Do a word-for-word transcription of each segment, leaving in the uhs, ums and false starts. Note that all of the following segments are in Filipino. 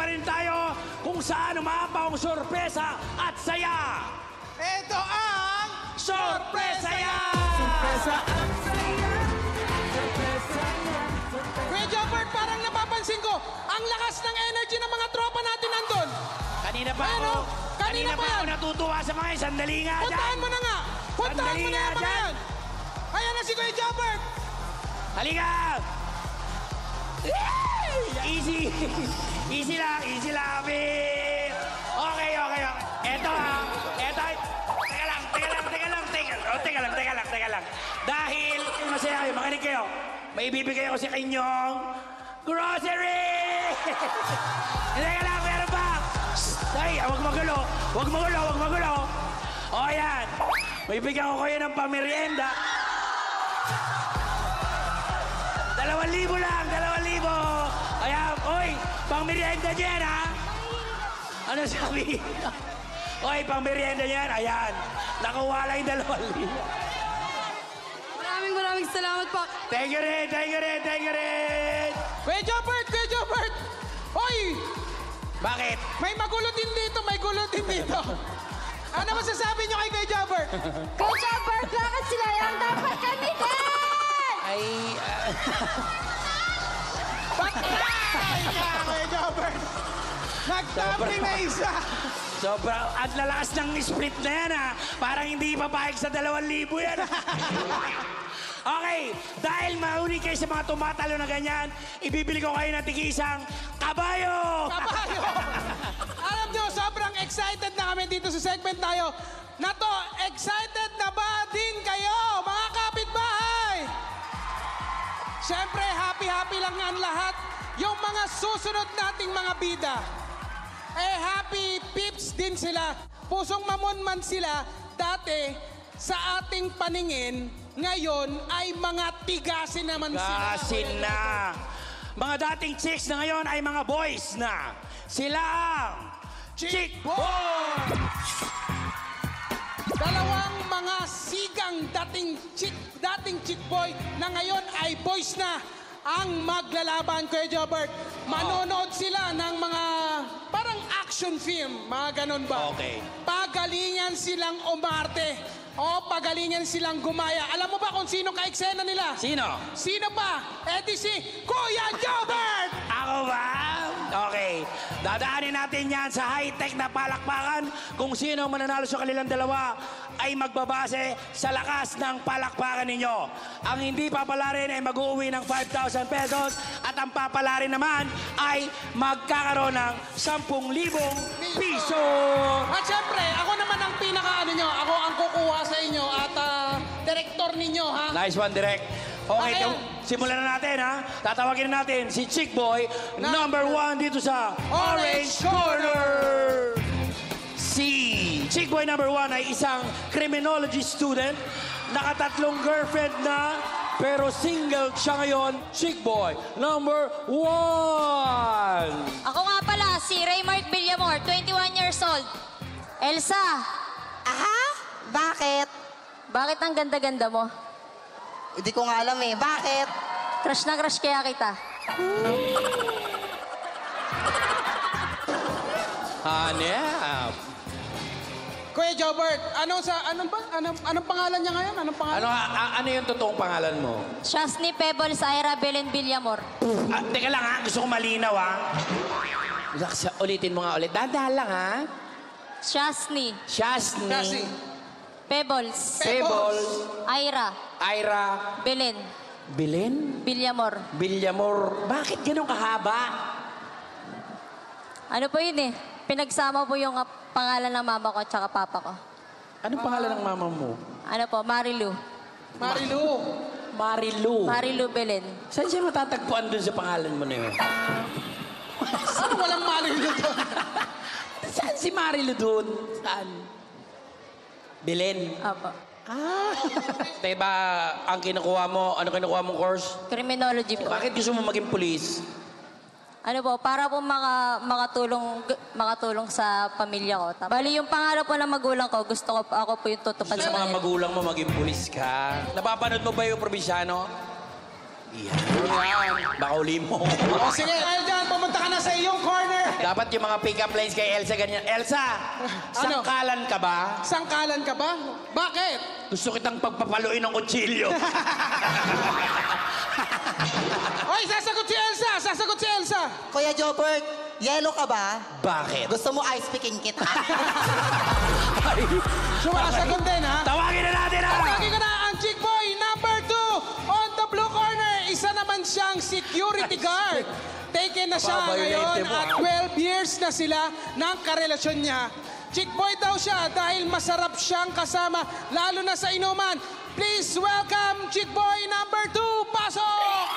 pa rin tayo kung saan umaapaw ang sorpresa at saya. Ito ang Sorpresa Yan! Sorpresa at saya. Sorpresa yan. Kuya Jobert, parang napapansin ko, ang lakas ng energy ng mga tropa natin nandun. Kanina pa Ano? ako, Kanina kanina pa pa ako yan. natutuwa sa mga yan. Sandali nga dyan. Puntahan mo na nga. Puntahan Sandali mo na nga yung mga dyan. yan. Ayan na si Kuya Jobert. Halika! Easy! Easy lang, easy lang, babe! Okay, okay, okay. Eto ha, eto. Teka lang, teka lang, teka lang, teka, oh, teka lang, teka lang, teka lang. Dahil masaya kayo, makinig kayo. May ibibigay ako sa inyong grocery! Teka lang, meron pa! Shhh! Ay, huwag magulo, huwag magulo, huwag magulo. O, yan. May bigyan ko kayo ng pamerienda. Dalawang libo lang, dalawang libo. Ayan, oy, pang merienda niyan, ha? Ano sabi? Oy, pang merienda niyan, ayan. Nakuha lang yung dalawang libo. Maraming maraming salamat po. Thank you rin, thank you rin, thank you rin. Kuya Jobert, Kuya Jobert. Hoy, Bakit? may magulo din dito, may gulo din dito. Ano masasabi niyo kay Kuya Jobert? Kuya Jobert, bakit sila yan? Dapat kami din! Ay, ah, Patay ka, Kuya Jobert. Nagtaping na isa. sobra. At lalakas ng split na yan, ha? Parang hindi papayag sa dalawang libo yan. Okay, dahil mahuli kayo sa mga tumatalo na ganyan, ibibili ko kayo ng tigisang kabayo! Kabayo! Alam niyo, sobrang excited na kami dito sa segment tayo. Na to, excited na ba din kayo, mga kapitbahay? Siyempre, happy-happy lang ang lahat. Yung mga susunod nating mga bida, eh happy pips din sila. Pusong mamunman sila dati sa ating paningin. Ngayon ay mga tigasin naman sila. Gasin na! Mga dating chicks na ngayon ay mga boys na. Sila ang Chick Boy! Dalawang mga sigang dating chick, dating chick boy na ngayon ay boys na ang maglalaban, Kuya Jobert. Manonood sila ng mga parang action film, mga ganon ba? Okay. Pagalingan silang umarte o pagalingan silang gumaya. Alam mo ba kung sino ka-eksena nila? Sino? Sino pa? Eh di si Kuya Jobert! Ako ba? Okay. Dadaanin natin yan sa high-tech na palakpakan. Kung sino ang mananalo sa kanilang dalawa ay magbabase sa lakas ng palakpakan ninyo. Ang hindi papalarin ay mag-uwi ng five thousand pesos at ang papalarin naman ay magkakaroon ng ten thousand piso. At syempre, ako naman ang pinaka-ano nyo. Ako ang kukuha sa inyo at ah, director ninyo, ha? Nice one, Direk. Okay, Okay. ito, simulan na natin, ha? Tatawagin na natin si Chick Boy, Na- number one dito sa Orange Orange Corner. Si Chick Boy number one ay isang criminology student, nakatatlong girlfriend na, pero single siya ngayon. Chick Boy number one. Ako nga pala, si Raymart Villamor, twenty-one years old. Elsa, Aha? Bakit? bakit ang ganda-ganda mo? Hindi ko nga alam eh. Bakit? Crush na crush kaya kita. Hanep. Kuya Jobert, ano sa anong ba? Anong, anong pangalan niya ngayon? Anong pangalan? Ano, a- ano yung totoong pangalan mo? Shasni Pebbles Ira Belen Villamor. Ah, teka lang, ha? Gusto ko malinaw, ha? Relax, ulitin mo nga ulit. Dahan-dahan lang, ha? Shasni Shasni. Kasi, Pebbles Pebbles. Ira Ira. Belen Belen? Villamor. Villamor. Bakit ganun kahaba? Ano po yun eh? Pinagsama po yung uh, pangalan ng mama ko at saka papa ko. Anong pangalan ng mama mo? Ano po? Marilu. Marilu. Marilu. Marilu Belen. Saan siya matatagpuan dun sa pangalan mo na yun? Ano walang Marilu doon? Saan si Marilu dun? Saan? Belen. Apo. Ah. Diba, ang kinukuha mo, ano kinukuha mong course? Criminology po. Bakit gusto mo maging police? Ano po, para po maka, makatulong, makatulong sa pamilya ko. Tap- Bali, yung pangarap po ng magulang ko, gusto ko po- ako po yung tutupad Sa sa mga kanila. magulang mo, maging police ka. Napapanood mo ba yung probinsyano? Yan. Yan. Baka uli mo. O sige, dahil dyan, pumunta ka na sa iyong corner. Dapat yung mga pick-up lines kay Elsa ganyan. Elsa, Ano? sangkalan ka ba? Sangkalan ka ba? Bakit? Gusto kitang pagpapaluin ng kutsilyo. Oy, sasagot si Elsa! Sasagot si Elsa! Kuya Jobert, yellow ka ba? Bakit? Gusto mo ice picking kita? Sumasagot din, ha? Tawagin na natin ha! Tawagin ko na ang chick boy number two on the blue corner. Isa naman siyang security guard. Taken na siya ngayon at twelve years na sila ng karelasyon niya. Chick boy daw siya dahil masarap siyang kasama, lalo na sa inuman. Please welcome chick boy number two. Pasok!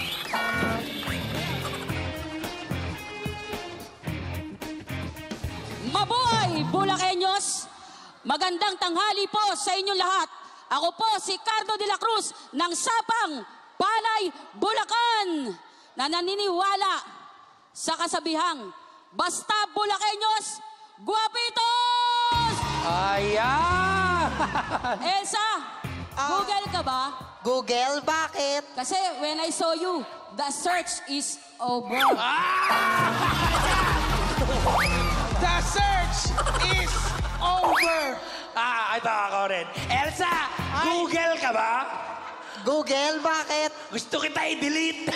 Mabuhay, Bulakeños! Magandang tanghali po sa inyong lahat. Ako po si Cardo de la Cruz ng Sapang, Palay, Bulacan, na naniniwala sa kasabihang, basta Bulakeños, guwapitos! Ayan! Elsa, Google ka ba? Google, bakit? Kasi when I saw you, the search is over. The search is over. Ah, ito ako rin. Elsa, Google ka ba? Google, bakit? Gusto kita i-delete.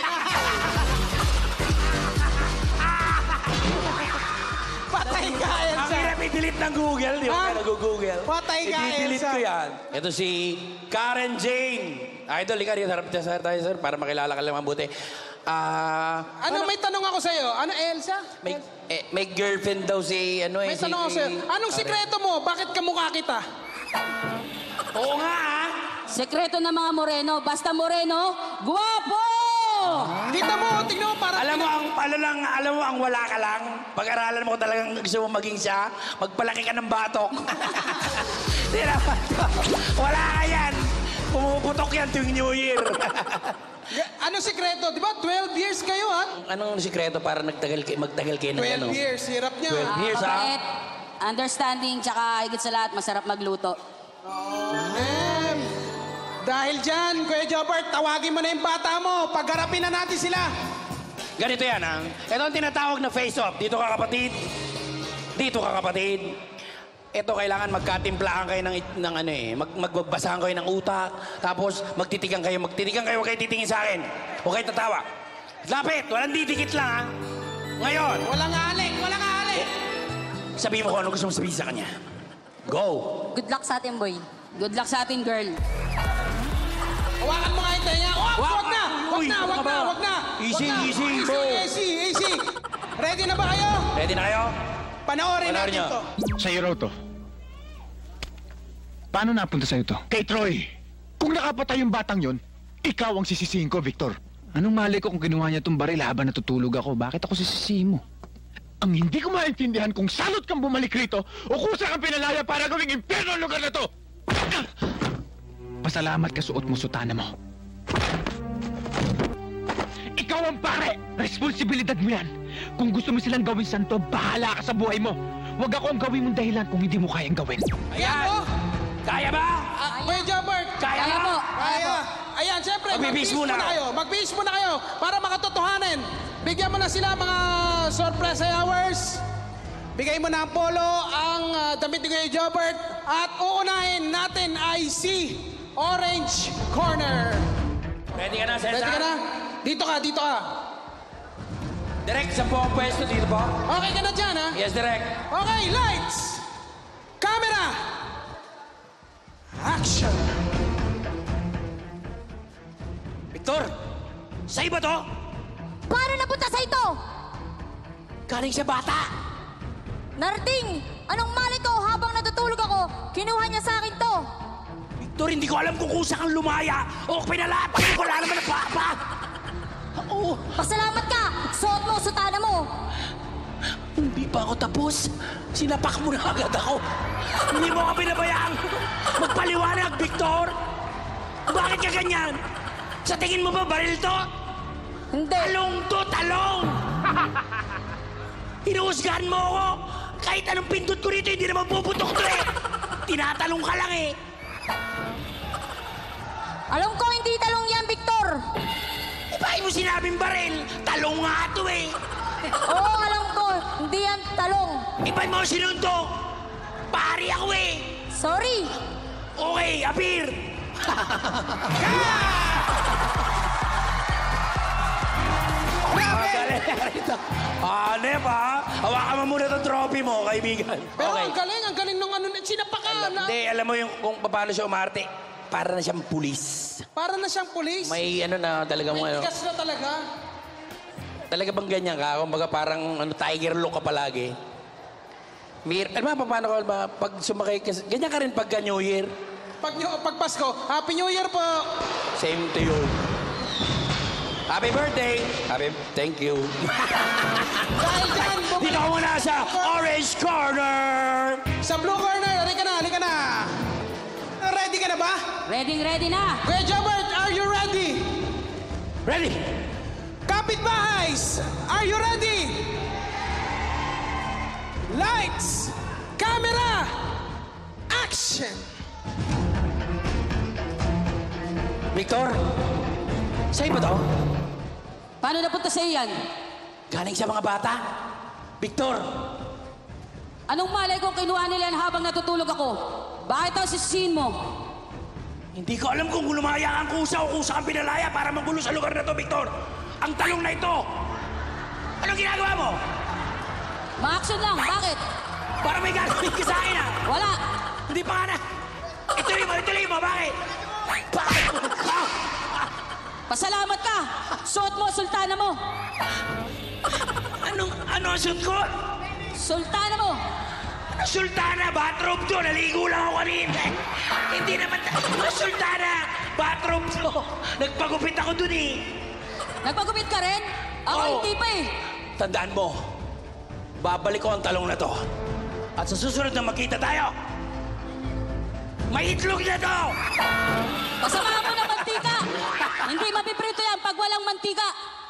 Patay ka, Ang Elsa. hirap i-delete ng Google, di ba? Ha? Kaya nag-google. Patay ka, I-delete Elsa. ko yan. Ito si Karen Jane. Idol, ikaw dito. Harap tayo, tayo, sir, para makilala ka lang mabuti. Ah... Ano, may tanong ako sa'yo. Ano, Elsa? may, eh, may girlfriend daw si, ano eh, May si... tanong ako sa'yo. Anong sikreto mo? Bakit kamukha kita? Oo nga, ah. Sekreto ng mga Moreno, basta Moreno, guwapo! Kita mo, tingnan mo, parang... Alam mo, ang, alam, lang, alam mo, ang wala ka lang, pag-aralan mo talagang gusto mo maging siya, magpalaki ka ng batok. Di naman. Wala ka yan. Pumuputok yan tuwing New Year. Ano sikreto? Di ba, twelve years kayo, ha? Anong sikreto para nagtagal, kay- magtagal kayo ng twelve ano? years, hirap niya. twelve years, ha? Mabait, understanding, tsaka higit sa lahat, masarap magluto. Em, dahil dyan, Kuya Jobert, tawagin mo na yung bata mo. Pagharapin na natin sila. Ganito yan, ha? Ito ang tinatawag na face-off. Dito ka, kapatid. Dito ka, kapatid. Ito, kailangan magkatimplaan kayo ng, ng ano eh. Mag, magbabasahan kayo ng utak. Tapos, magtitigan kayo. Magtitigan kayo, huwag kayo titingin sa akin. Huwag kayo tatawa. Lapit, walang didikit lang, ha? Ngayon, Walang alik, walang alik. sabihin mo kung ano gusto mong sabihin sa kanya. Go! Good luck sa atin, boy. Good luck sa atin, girl. Hawakan mo nga yung tenga. Oh, Wag- wag na! Wag Uy, na, ano wag ka na, ba? wag na! Easy, Wag na. easy, Easy, bro. easy, easy. Ready na ba kayo? Ready na kayo? Panoorin Panoorin natin nyo. to. Sa'yo raw to. Paano napunta sa'yo to? Kay Troy. Kung nakapatay yung batang yon, ikaw ang sisisihin ko, Victor. Anong mali ko kung kinuha niya itong baril habang natutulog ako? Bakit ako sisisihin mo? Ang hindi ko maintindihan kung salot kang bumalik rito o kusa kang pinalaya para gawing impyerno ang lugar na to! Pasalamat ka suot mo sutana mo. Ikaw ang pare! Responsibilidad mo yan. Kung gusto mo silang gawin santo, bahala ka sa buhay mo. Huwag ako ang gawin mong dahilan kung hindi mo kayang gawin. Ayan po. Kaya ba? Ah, Kuya Jobert. Kaya Kaya ba? po. Kaya. Ayan, siyempre, Magbibihis magbihis muna. muna kayo. Magbihis muna kayo para makatotohanan. Bigyan mo na sila mga surprise hours. Bigay mo na ang polo, ang ah, damit ni Kuya Jobert. At uunahin natin ay si Orange Corner. Ready ka na, Cesar? Ready ka na? Dito ka, dito ka. Direct sa buong pwesto dito po. Okay ka na dyan, ha? Yes, direct. Okay, lights! Camera! Action! Victor, sa'yo ba to? Paano napunta sa ito? Galing sa bata. Narating! Anong mali ko habang natutulog ako? Kinuha niya sa akin to. Victor, hindi ko alam kung kusa kang lumaya o pinalapag ko lang naman ang papa. Oo, Pasalamat ka! Suot mo, sutana mo! hindi pa ako tapos. Sinapak mo na agad ako. Hindi mo ka pinabayaan. Magpaliwanag, Victor. Bakit ka ganyan? Sa tingin mo ba baril to? Hindi. Talong to, talong! Hinuhusgahan mo ako. Kahit anong pindot ko rito, hindi naman puputok to eh. Tinatalong ka lang eh. Alam ko hindi talong yan, Victor! Eh, bakit mo sinabing baril? Talong nga to eh. Oo, alam ko. hindi yan talong. Iba't mo sinuntok! Pari ako eh! Sorry. Okay, appear! Hanep ha? Hawakan mo muna itong trophy mo, kaibigan. Pero Okay. ang galing, ang galing nung ano, sinapakan na. Hindi, alam mo yung kung paano siya umarte. Para na siyang pulis. Para na siyang pulis. May ano na, talaga mo May ano. tigas na talaga. Talaga bang ganyan ka? Kumbaga parang ano, tiger look ka palagi. Mir, ano ba, paano ka ba? Pag sumakay ka, ganyan ka rin pagka New Year. Pag, pag Pasko, Happy New Year po. Same to you. Happy birthday! Happy, thank you. Dahil dyan, bumalik Dito ka muna sa Orange Corner! sa Blue Corner. Halika na, halika na. Ready ka na ba? Ready, ready na. Kuya Jobert, are you ready? Ready? Kapitbahays, are you ready? Lights, camera, action! Victor? Sa'yo ba to? Paano napunta sa iyan? Galing sa mga bata? Victor? Anong malay kung kinuha nila yan habang natutulog ako? Bakit daw sisihin mo? Hindi ko alam kung lumaya ang kusa o kusa ang pinalaya para magulo sa lugar na to, Victor. Ang talong na ito. Anong ginagawa mo? Ma-action lang, bakit? Para may gagawin ka sa akin, ah. Wala. Hindi pa nga na. Ituloy mo, ituloy mo. Bakit? Bakit? Ah! Pasalamat ka. Suot mo, sultana mo. Anong, ano ang suit ko? Sultana mo. Sultana, bathrobe to. Naligo lang ako kanina. Hindi naman, Sultana, bathrobe to. Nagpagupit ako dun eh. Nagpagupit ka rin? Ako Oo. hindi pa eh. Tandaan mo, babalik ko ang talong na to. At sa susunod na magkita tayo, may itlog na to! Pasama mo ng mantika. Hindi mapiprito yan pag walang mantika.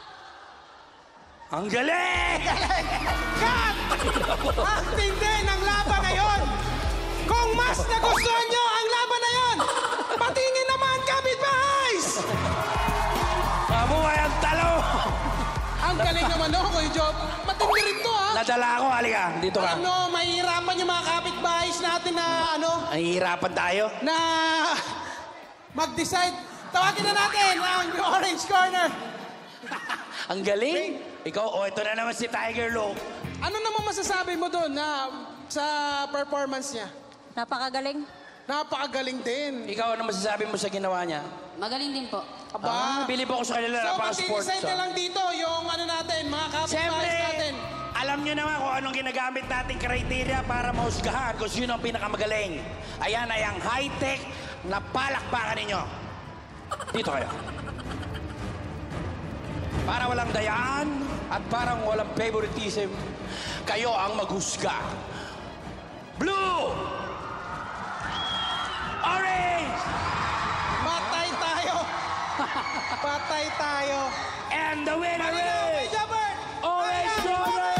Ang galing! Cut! Ang tindi ng laban na yon! Kung mas nagustuhan nyo ang laban na yon, patingin naman, kapitbahays! Mabuhay ang talong! Ang galing naman no, Kuya Job. Matindi rin to, ha? Nadala ako, halika. Dito ka. Ano, mahihirapan yung mga kapitbahays natin na, ano, Nahihirapan tayo. na mag-decide. Tawagin na natin ang Orange Corner. Ang galing. Ikaw, oh, ito na naman si Tiger Look. Ano naman masasabi mo doon na sa performance niya? Napakagaling. Napakagaling din. Ikaw, ano masasabi mo sa ginawa niya? Magaling din po. Aba. Ah, bilib ako sa kanila. So, Napaka-sports. mag-decide na ah. lang dito yung ano natin, mga Siyempre, kapitbahays natin. alam nyo naman kung anong ginagamit nating criteria para mahusgahan kung sino ang pinakamagaling. Ayan ay ang high-tech na palakpakan ninyo. Dito kayo. Para walang dayaan at parang walang favoritism, kayo ang maghusga. Blue! Orange! Patay tayo. Patay tayo. And the winner Malinaw, Kuya is... Jobert. Orange Corner!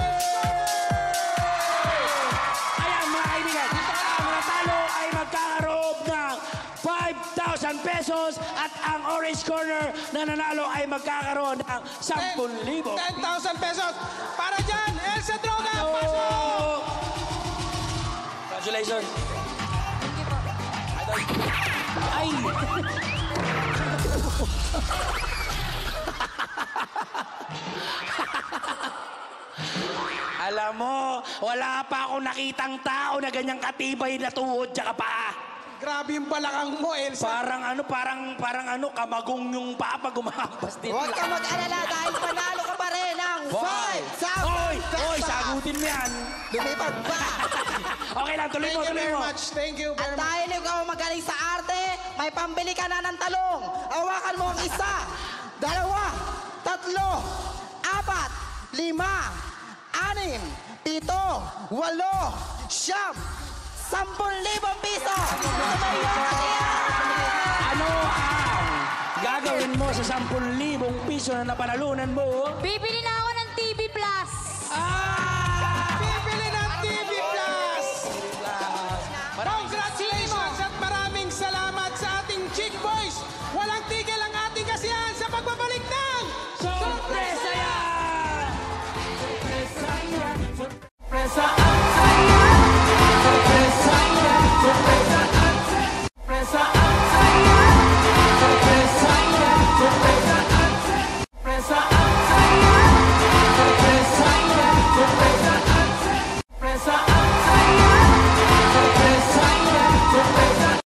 Ayan mga kaibigan, ang natalo ay magkakaroon ng five thousand pesos at ang Orange Corner na nanalo ay magkakaroon ng ten libo. ten thousand pesos. Para dyan, Elsa Droga, pasok! Congratulations. Ay! Alam mo, wala pa akong nakitang tao na ganyang katibay na tuhod tsaka paa. Grabe yung balakang mo, Elsa. Parang ano, parang, parang ano, kamagong yung paa pag gumahampas dito. Huwag ka mag-alala dahil panalo ka pa rin ng five Oy! thousand Oy! pesos. Sagutin mo yan. Lumipad pa. Okay lang, tuloy Thank mo, you tuloy very mo. much. Thank you At very much. dahil ikaw magaling sa arte, may pambili ka na ng talong. Hawakan mo ang isa, dalawa, tatlo, apat, lima, anim, pito, walo, siyam, sampung libong piso. Tumayo na siya! Ano ang gagawin mo sa sampung libong piso na napanalunan mo? Bibili na ako